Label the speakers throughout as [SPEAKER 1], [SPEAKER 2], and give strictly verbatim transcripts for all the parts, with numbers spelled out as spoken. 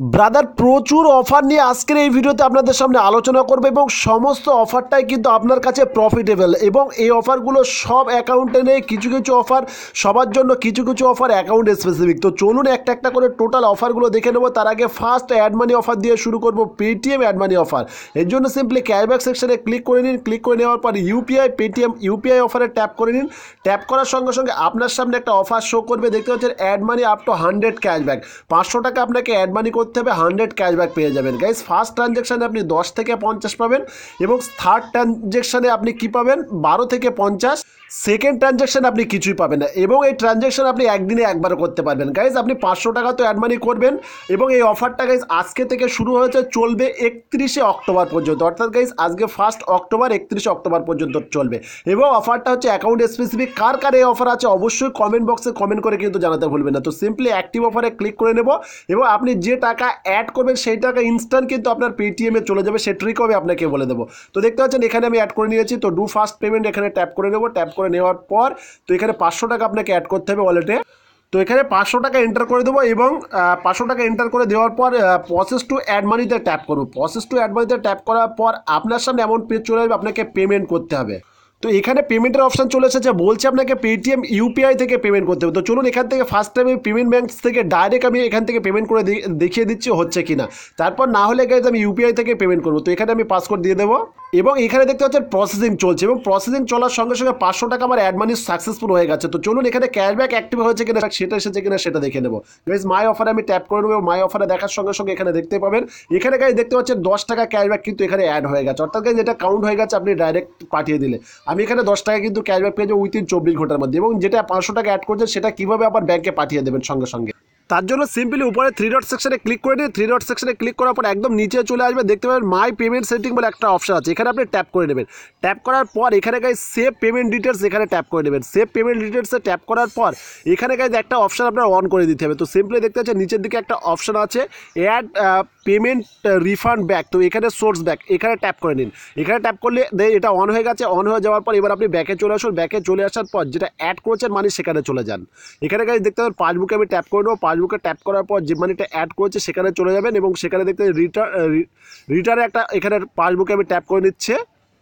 [SPEAKER 1] Brother প্রচুর offer নিয়ে আজকের এই ভিডিওতে আপনাদের সামনে আলোচনা করবে এবং সমস্ত অফারটাই কিন্তু আপনার কাছে প্রফিটেবল এবং এই অফারগুলো সব অ্যাকাউন্টে নেই। কিছু কিছু অফার সবার জন্য, কিছু কিছু অফার অ্যাকাউন্ট স্পেসিফিক। তো চলুন একটা একটা করে টোটাল অফারগুলো দেখে নেবো। তার আগে ফার্স্ট অ্যাড মানি অফার দিয়ে শুরু করবো, পেটিএম অ্যাড মানি অফার। এর জন্য সিম্পলি ক্যাশব্যাক সেকশনে ক্লিক করে নিন। ক্লিক করে নেওয়ার পর ইউপিআই পেটিএম ইউপিআই অফারে ট্যাপ করে নিন। ট্যাপ করার সঙ্গে সঙ্গে আপনার সামনে একটা অফার শো করবে, দেখতে পাচ্ছেন add money up to hundred cashback. পাঁচশো টাকা আপনাকে অ্যাড মানি করতে হবে, হান্ড্রেড ক্যাশব্যাক পেয়ে যাবেন। গাইস ফার্স্ট ট্রানজ্যাকশানে আপনি দশ থেকে পঞ্চাশ পাবেন এবং থার্ড ট্রানজ্যাকশানে আপনি কি পাবেন বারো থেকে পঞ্চাশ। সেকেন্ড ট্রানজ্যাকশান আপনি কিছুই পাবেন না এবং এই ট্রানজ্যাকশান আপনি একদিনে একবার করতে পারবেন। গাইজ আপনি পাঁচশো টাকা তো অ্যাড মানি করবেন এবং এই অফারটা গাইজ আজকে থেকে শুরু হয়েছে, চলবে একত্রিশে অক্টোবর পর্যন্ত। অর্থাৎ গাইজ আজকে ফার্স্ট অক্টোবর, একত্রিশে অক্টোবর পর্যন্ত চলবে এবং অফারটা হচ্ছে অ্যাকাউন্ট স্পেসিফিক। কার কার এই অফার আছে অবশ্যই কমেন্ট বক্সে কমেন্ট করে কিন্তু জানাতে ভুলবেন না। তো সিম্পলি অ্যাক্টিভ অফারে ক্লিক করে নেব এবং আপনি যে টাকা অ্যাড করবেন সেই টাকা ইনস্ট্যান্ট কিন্তু আপনার পেটিএমে চলে যাবে। সে ট্রিক হবে আপনাকে বলে দেবো। তো দেখতে পাচ্ছেন এখানে আমি অ্যাড করে নিয়েছি। তো ডু ফাস্ট পেমেন্ট এখানে ট্যাপ করে নেব। ট্যাপ করে নেওয়ার পর তো এখানে পাঁচশো টাকা আপনাকে অ্যাড করতে হবে ওয়ালেটে। তো এখানে পাঁচশো টাকা এন্টার করে দেবো এবং পাঁচশো টাকা এন্টার করে দেওয়ার পর প্রসেস টু অ্যাড মানিতে ট্যাপ করবো। প্রসেস টু অ্যাড মানিতে ট্যাপ করার পর আপনার সামনে এমন পেজ চলে আসবে, আপনাকে পেমেন্ট করতে হবে। তো এখানে পেমেন্টের অপশান চলে এসেছে, বলছে আপনাকে পেটিএম ইউপিআই থেকে পেমেন্ট করতে হবে। তো চলুন এখান থেকে ফার্স্ট টাইম পেমেন্ট ব্যাঙ্ক থেকে ডাইরেক্ট আমি এখান থেকে পেমেন্ট করে দেখিয়ে দিচ্ছি হচ্ছে কি না। তারপর না হলে গাইজ আমি ইউপিআই থেকে পেমেন্ট করবো। তো এখানে আমি পাসওয়ার্ড দিয়ে দেবো এবং এখানে দেখতে পাচ্ছেন প্রসেসিং চলছে এবং প্রসেসিং চলার সঙ্গে সঙ্গে পাঁচশো টাকা আমার অ্যাড মানি সাকসেসফুল হয়ে গেছে। তো চলুন এখানে ক্যাশব্যাক অ্যাক্টিভ হয়েছে কিনা সেটা এসেছে কিনা সেটা দেখে নেবো। গাইজ মাই অফারে আমি ট্যাপ করে নেবো। মাই অফারে দেখার সঙ্গে সঙ্গে এখানে দেখতে পাবেন, এখানে গাইজ দেখতে পাচ্ছেন দশ টাকা ক্যাশব্যাক কিন্তু এখানে অ্যাড হয়ে গেছে। অর্থাৎ গাইজ এটা কাউন্ট হয়ে গেছে, আপনি ডাইরেক্ট পাঠিয়ে দিলে আমি এখানে দশ টাকা কিন্তু ক্যাশব্যাক পেয়ে যাবো উইথিন চব্বিশ ঘন্টার মধ্যে। এবং যেটা পাঁচশো টাকা অ্যাড করছেন সেটা কীভাবে আবার ব্যাংকে পাঠিয়ে দেবেন সঙ্গে সঙ্গে, তার জন্য সিম্পলি উপরে থ্রি ডট সেকশনে ক্লিক করে নিয়ে থ্রি ডট সেকশনে ক্লিক করার পর একদম নিচে চলে আসবে, দেখতে পাবেন মাই পেমেন্ট সেটিং বলে একটা অপশন আছে। এখানে আপনি ট্যাপ করে নেবেন। ট্যাপ করার পর এখানে গাইজ সেভ পেমেন্ট ডিটেলস এখানে ট্যাপ করে নেবেন। সেভ পেমেন্ট ডিটেলসে ট্যাপ করার পর এখানে গাইজ একটা অপশন আপনার অন করে দিতে হবে। তো সিম্পলি দেখতে পাচ্ছেন নিচের দিকে একটা অপশন আছে অ্যাড পেমেন্ট রিফান্ড ব্যাক। তো এখানে সোর্স ব্যাক এখানে ট্যাপ করে নিন। এখানে ট্যাপ করলে এটা অন হয়ে গেছে। অন হয়ে যাওয়ার পর এবার আপনি ব্যাকে চলে আসুন। ব্যাকে চলে আসার পর যেটা অ্যাড করেছেন মানি সেখানে চলে যান। এখানে গাইজ দেখতে পাবেন পাসবুকে আমি ট্যাপ করে নেবো। পাসবুকে ট্যাপ করার পর যে মানিটা অ্যাড করেছে সেখানে চলে যাবেন এবং সেখানে দেখতে রিটার্ন রিটার্নে একটা এখানে পাসবুকে আমি ট্যাপ করে নিচ্ছে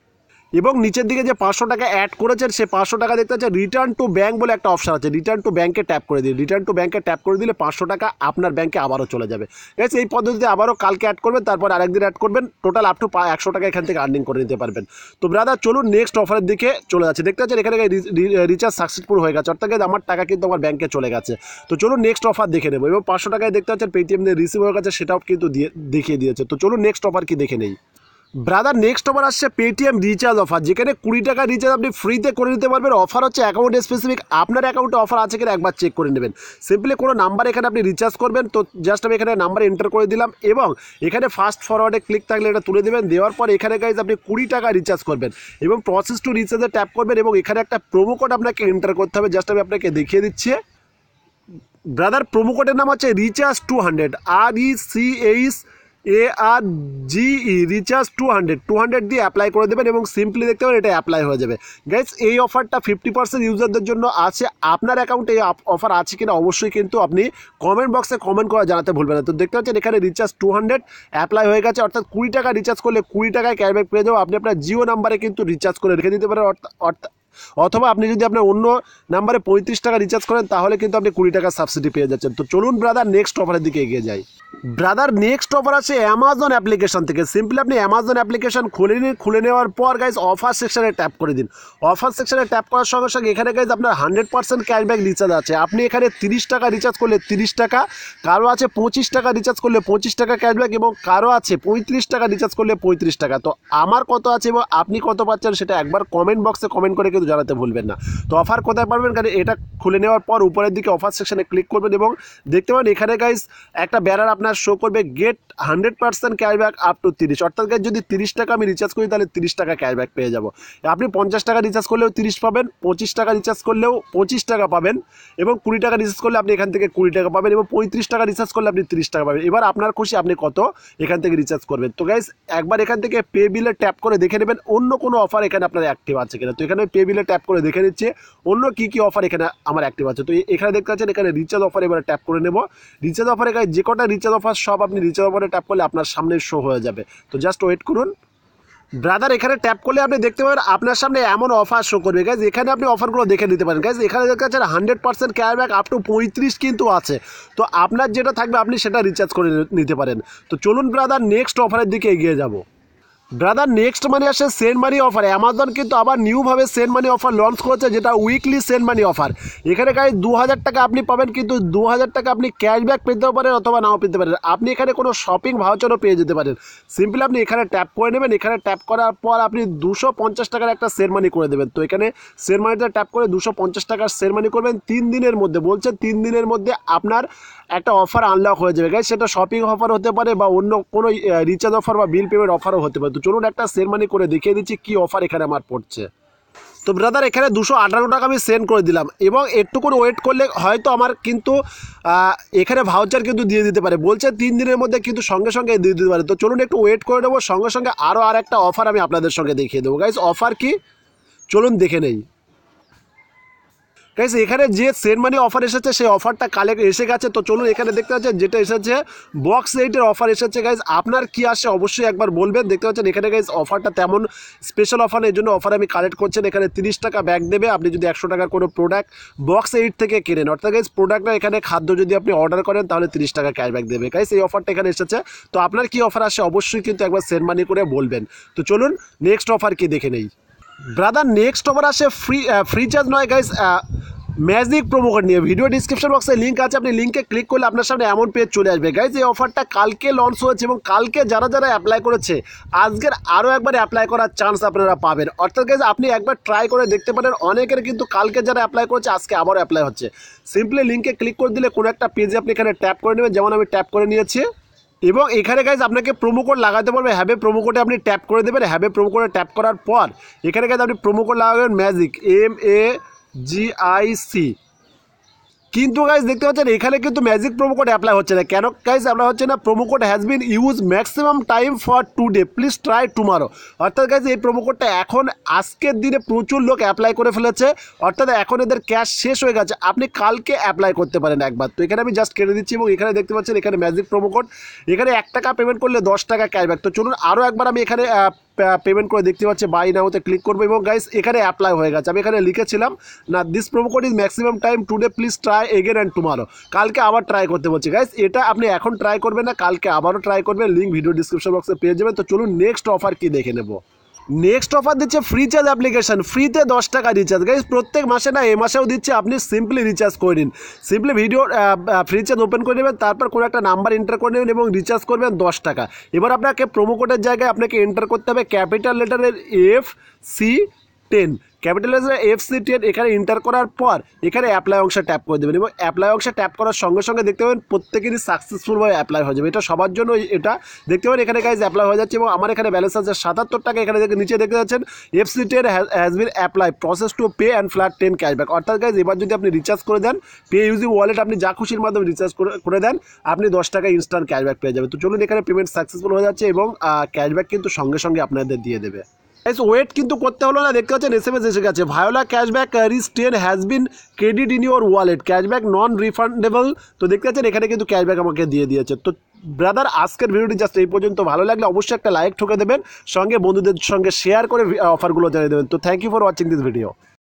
[SPEAKER 1] এবং নিচের দিকে যে পাঁচশো টাকা অ্যাড করেছেন সে পাঁচশো টাকা দেখতে পাচ্ছেন রিটার্ন টু ব্যাঙ্ক বলে একটা অপশন আছে। রিটার্ন টু ব্যাঙ্কে ট্যাপ করে দিন। রিটার্ন টু ব্যাঙ্কে ট্যাপ করে দিলে পাঁচশো টাকা আপনার ব্যাঙ্কে আবারও চলে যাবে। এস এই পদ্ধতিতে আবারও কালকে অ্যাড করবেন, তারপর আরেকদিন অ্যাড করবেন, টোটাল আপ টু একশো টাকা এখান থেকে আর্নিং করে নিতে পারবেন। তো ব্রাদার চলুন নেক্সট অফারের দিকে চলে যাচ্ছে। দেখতে পাচ্ছেন এখানে রিচার্জ সাকসেসফুল হয়ে গেছে, অর্থাৎ আমার টাকা কিন্তু আমার ব্যাঙ্কে চলে গেছে। তো চলুন নেক্সট অফার দেখে নেবো এবং পাঁচশো টাকায় দেখতে পাচ্ছেন পেটিএম দিয়ে রিসিভ হয়ে গেছে, সেটাও কিন্তু দিয়ে দেখিয়ে দিয়েছে। তো চলুন নেক্সট অফার কি দেখে নেই। ব্রাদার নেক্সট অফার আসছে পেটিএম রিচার্জ অফার, যেখানে কুড়ি টাকা রিচার্জ আপনি ফ্রিতে করে নিতে পারবেন। অফার হচ্ছে অ্যাকাউন্ট স্পেসিফিক। আপনার অ্যাকাউন্টে অফার আছে কিনা একবার চেক করে নেবেন। সিম্পলি কোনো নাম্বার এখানে আপনি রিচার্জ করবেন। তো জাস্ট আমি এখানে নাম্বার এন্টার করে দিলাম এবং এখানে ফাস্ট ফরওয়ার্ডে ক্লিক থাকলে এটা তুলে দেবেন। দেওয়ার পর এখানে গাইজ আপনি কুড়ি টাকা রিচার্জ করবেন এবং প্রসেস টু রিচার্জে ট্যাপ করবেন এবং এখানে একটা প্রোমো কোড আপনাকে এন্টার করতে হবে। জাস্ট আমি আপনাকে দেখিয়ে দিচ্ছি। ব্রাদার প্রোমো কোডের নাম হচ্ছে recharge two hundred, R E C H A R G E recharge two hundred two hundred দিয়ে অ্যাপ্লাই করে দেবেন এবং সিম্পলি দেখতে পাবেন এটা অ্যাপ্লাই হয়ে যাবে। গাইজ এই অফারটা ফিফটি পার্সেন্ট ইউজারদের জন্য আছে। আপনার অ্যাকাউন্টে এই অফার আছে কিনা অবশ্যই কিন্তু আপনি কমেন্ট বক্সে কমেন্ট করে জানাতে ভুলবেন না। তো দেখতে পাচ্ছেন এখানে রিচার্জ টু হান্ড্রেড অ্যাপ্লাই হয়ে গেছে, অর্থাৎ কুড়ি টাকা রিচার্জ করলে কুড়ি টাকায় ক্যাশব্যাক পেয়ে যাবো। আপনি আপনার জিও নাম্বারে কিন্তু রিচার্জ করে রেখে দিতে পারেন, অর্থাৎ অথবা আপনি যদি আপনার অন্য নাম্বারে পঁয়ত্রিশ টাকা রিচার্জ করেন তাহলে কিন্তু আপনি কুড়ি টাকা সাবসিডি পেয়ে যাচ্ছেন। তো চলুন ব্রাদার নেক্সট অফারের দিকে এগিয়ে যাই। ব্রাদার নেক্সট অফার আছে অ্যামাজন অ্যাপ্লিকেশন থেকে। সিম্পলি আপনি অ্যামাজন অ্যাপ্লিকেশন খুলে নিন। খুলে নেওয়ার পর গাইজ অফার সেকশনে ট্যাপ করে দিন। অফার সেকশনে ট্যাপ করার সঙ্গে সঙ্গে এখানে গাইজ আপনার হান্ড্রেড পার্সেন্ট ক্যাশব্যাক রিচার্জ আছে। আপনি এখানে তিরিশ টাকা রিচার্জ করলে তিরিশ টাকা, কারো আছে পঁচিশ টাকা রিচার্জ করলে পঁচিশ টাকা ক্যাশব্যাক এবং কারো আছে পঁয়ত্রিশ টাকা রিচার্জ করলে পঁয়ত্রিশ টাকা। তো আমার কত আছে এবং আপনি কত পাচ্ছেন সেটা একবার কমেন্ট বক্সে কমেন্ট করে কিন্তু জানাতে ভুলবেন না। তো অফার কোথায় পারবেন, কারণ এটা খুলে নেওয়ার পর উপরের দিকে অফার সেকশনে ক্লিক করবেন এবং দেখতে পাবেন এখানে গাইজ একটা ব্যানার আপনার শো করবে get hundred percent cashback up to তিরিশ। অর্থাৎ গাইজ যদি তিরিশ টাকা আমি রিচার্জ করি তাহলে তিরিশ টাকা ক্যাশব্যাক পেয়ে যাবো। আপনি পঞ্চাশ টাকা রিচার্জ করলেও তিরিশ পাবেন, পঁচিশ টাকা রিচার্জ করলেও পঁচিশ টাকা পাবেন এবং কুড়ি টাকা রিচার্জ করলে আপনি এখান থেকে কুড়ি টাকা পাবেন এবং পঁয়ত্রিশ টাকা রিচার্জ করলে আপনি তিরিশ টাকা পাবেন। এবার আপনার খুশি আপনি কত এখান থেকে রিচার্জ করবেন। তো গাইজ একবার এখান থেকে পে বিলে ট্যাপ করে দেখে নেবেন অন্য কোনো অফার এখানে আপনার অ্যাক্টিভ আছে কিনা। তো এখানে পে টেবিলে ট্যাপ করে দেখে নিচ্ছে অন্য কী কী অফার এখানে আমার অ্যাক্টিভ আছে। তো এখানে দেখতে পাচ্ছেন এখানে রিচার্জ অফার এবারে ট্যাপ করে নেব। রিচার্জ অফার এখানে যে কটা রিচার্জ অফার সব আপনি রিচার্জ অফারে ট্যাপ করলে আপনার সামনে শো হয়ে যাবে। তো জাস্ট ওয়েট করুন ব্রাদার। এখানে ট্যাপ করলে আপনি দেখতে পাবেন আপনার সামনে এমন অফার শো করবে গাইজ, এখানে আপনি অফারগুলো দেখে নিতে পারেন গাইজ। এখানে দেখতে পাচ্ছেন hundred percent cashback up to পঁয়ত্রিশ কিন্তু আছে। তো আপনার যেটা থাকবে আপনি সেটা রিচার্জ করে নিতে পারেন। তো চলুন ব্রাদার নেক্সট অফারের দিকে এগিয়ে যাব। ব্রাদার নেক্সট মানে আসে সেন্ড মানি অফার। অ্যামাজন কিন্তু আবার নিউভাবে সেন্ড মানি অফার লঞ্চ করেছে, যেটা উইকলি সেন্ড মানি অফার। এখানে গাইজ দু হাজার টাকা আপনি পাবেন, কিন্তু দু হাজার টাকা আপনি ক্যাশব্যাক পেতেও পারেন অথবা নাও পেতে পারেন। আপনি এখানে কোনো শপিং ভাউচারও পেয়ে যেতে পারেন। সিম্পলি আপনি এখানে ট্যাপ করে নেবেন। এখানে ট্যাপ করার পর আপনি দুশো পঞ্চাশ টাকার একটা সেন্ড মানি করে দেবেন। তো এখানে সেন্ড মানিতে ট্যাপ করে দুশো পঞ্চাশ টাকার সেন্ড মানি করবেন। তিন দিনের মধ্যে বলছে তিন দিনের মধ্যে আপনার একটা অফার আনলক হয়ে যাবে গাইজ। সেটা শপিং অফার হতে পারে বা অন্য কোনো রিচার্জ অফার বা বিল পেমেন্ট অফারও হতে পারে। তো চলুন একটা সেন্ড মানি করে দেখিয়ে দিচ্ছি কী অফার এখানে আমার পড়ছে। তো ব্রাদার এখানে দুশো আঠারো টাকা আমি সেন্ড করে দিলাম এবং একটু করে ওয়েট করলে হয়তো আমার কিন্তু এখানে ভাউচার কিন্তু দিয়ে দিতে পারে। বলছে তিন দিনের মধ্যে কিন্তু সঙ্গে সঙ্গে দিয়ে দিতে পারে। তো চলুন একটু ওয়েট করে নেবো, সঙ্গে সঙ্গে আরও আর একটা অফার আমি আপনাদের সঙ্গে দেখিয়ে দেবো গাইজ। অফার কি চলুন দেখে নেই গাইজ। এখানে যে সেন্ড মানি অফার এসেছে সেই অফারটা কালে এসে গেছে। তো চলুন এখানে দেখতে পাচ্ছেন যেটা এসেছে বক্স এইটের অফার এসেছে গাইজ। আপনার কি আসে অবশ্যই একবার বলবেন। দেখতে পাচ্ছেন এখানে গাইজ অফারটা তেমন স্পেশাল অফার, এই জন্য অফার আমি কালেক্ট করছেন। এখানে তিরিশ টাকা ব্যাক দেবে আপনি যদি একশো টাকার কোনো প্রোডাক্ট বক্স এইট থেকে কেনেন। অর্থাৎ গাইজ প্রোডাক্টটা এখানে খাদ্য যদি আপনি অর্ডার করেন তাহলে তিরিশ টাকা ক্যাশব্যাক দেবে গাইজ। এই অফারটা এখানে এসেছে। তো আপনার কি অফার আসে অবশ্যই কিন্তু একবার সেন্ড মানি করে বলবেন। তো চলুন নেক্সট অফার কি দেখে নেই ব্রাদার। নেক্সট অফার আসে ফ্রি ফ্রি চার্জ নয় গাইজ, ম্যাজিক প্রোমো কোড নিয়ে। ভিডিও ডিসক্রিপশন বক্সে লিঙ্ক আছে, আপনি লিঙ্কে ক্লিক করলে আপনার সামনে এমন পেজ চলে আসবে গাইজ। এই অফারটা কালকে লঞ্চ হয়েছে এবং কালকে যারা যারা অ্যাপ্লাই করেছে আজকের আরও একবার অ্যাপ্লাই করার চান্স আপনারা পাবেন। অর্থাৎ গাইজ আপনি একবার ট্রাই করে দেখতে পারেন। অনেকের কিন্তু কালকে যারা অ্যাপ্লাই করেছে আজকে আবারও অ্যাপ্লাই হচ্ছে। সিম্পলি লিঙ্কে ক্লিক করে দিলে কোনো একটা পেজে আপনি এখানে ট্যাপ করে নেবেন, যেমন আমি ট্যাপ করে নিয়েছি। এবং এখানে গাইজ আপনাকে প্রোমো কোড লাগাতে পারবে। হ্যাবে প্রোমো কোডে আপনি ট্যাপ করে দেবেন। হ্যাবে প্রোমো কোডে ট্যাপ করার পর এখানে গাইজ আপনি প্রোমো কোড লাগাবেন magic, M A G I C. কিন্তু গাইজ দেখতে পাচ্ছেন এখানে কিন্তু ম্যাজিক প্রোমো কোড অ্যাপ্লাই হচ্ছে না। কেন গাইজ অ্যাপ্লাই হচ্ছে না? Promo code has been use maximum time for today, please try tomorrow. অর্থাৎ গাইজ এই প্রোমো কোডটা এখন আজকের দিনে প্রচুর লোক অ্যাপ্লাই করে ফেলেছে। অর্থাৎ এখন এদের ক্যাশ শেষ হয়ে গেছে, আপনি কালকে অ্যাপ্লাই করতে পারেন একবার। তো এখানে আমি জাস্ট কেটে দিচ্ছি এবং এখানে দেখতে পাচ্ছেন এখানে ম্যাজিক প্রোমো কোড। এখানে এক টাকা পেমেন্ট করলে দশ টাকা ক্যাশব্যাক। তো চলুন আরও একবার আমি এখানে পেমেন্ট করে দেখতে পাচ্ছি বাই নাওতে ক্লিক করবো এবং গাইস এখানে অ্যাপ্লাই হয়ে গেছে। আমি এখানে লিখেছিলাম না this promo code is maximum time today, please try again and tomorrow. কালকে আবার ট্রাই করতে বলছি গাইস। এটা আপনি এখন ট্রাই করবেন না, কালকে আবারও ট্রাই করবেন। লিঙ্ক ভিডিও ডিসক্রিপশন বক্সে পেয়ে যাবেন। তো চলুন নেক্সট অফার কি দেখে নেব। নেক্সট অফার দিচ্ছে ফ্রি চার্জ অ্যাপ্লিকেশন, ফ্রিতে দশ টাকা রিচার্জ গাইজ। প্রত্যেক মাসে না এ মাসেও দিচ্ছে, আপনি সিম্পলি রিচার্জ করে নিন। Simply video free charge open করে নেবেন, তারপর কোনো একটা নাম্বার এন্টার করে নেবেন এবং রিচার্জ করবেন দশ টাকা। এবার আপনাকে প্রোমো কোডের জায়গায় আপনাকে এন্টার করতে হবে ক্যাপিটাল লেটারের এফ সি টেন, ক্যাপিটাল লেটারের এফ সি টেন। এখানে এন্টার করার পর এখানে অ্যাপ্লাই অংশে ট্যাপ করে দেবেন এবং অ্যাপ্লাই অংশে ট্যাপ করার সঙ্গে সঙ্গে দেখতে পাবেন প্রত্যেকেরই সাকসেসফুলভাবে অ্যাপ্লাই হয়ে যাবে। এটা সবার জন্য এটা দেখতে পাবেন এখানে গাইজ অ্যাপ্লাই হয়ে যাচ্ছে এবং আমার এখানে ব্যালেন্স আছে সাতাত্তর টাকা। এখানে দেখে নিচে দেখতে যাচ্ছেন F C ten has been apply, process to pay and flat ten cashback. অর্থাৎ গাইজ এবার যদি আপনি রিচার্জ করে দেন পে ইউজিং ওয়ালেট, আপনি যা খুশির মাধ্যমে রিচার্জ করে দেন, আপনি দশ টাকা ইনস্ট্যান্ট ক্যাশব্যাক পেয়ে যাবেন। তো চলুন এখানে পেমেন্ট সাকসেসফুল হয়ে যাচ্ছে এবং ক্যাশব্যাক কিন্তু সঙ্গে সঙ্গে আপনাদের দিয়ে দেবে। ওয়েট কিন্তু করতে হলো না, দেখতে পাচ্ছেন এস এম এস এসে গেছে voila cashback reach ten has been credit in your wallet, cashback non refundable. তো দেখতে পাচ্ছেন এখানে কিন্তু ক্যাশব্যাক আমাকে দিয়ে দিয়েছে। তো ব্রাদার আজকের ভিডিওটি জাস্ট এই পর্যন্ত। ভালো লাগলে অবশ্যই একটা লাইক ঠুকে দেবেন, সঙ্গে বন্ধুদের সঙ্গে শেয়ার করে অফারগুলো জানিয়ে দেবেন। তো thank you for watching this video.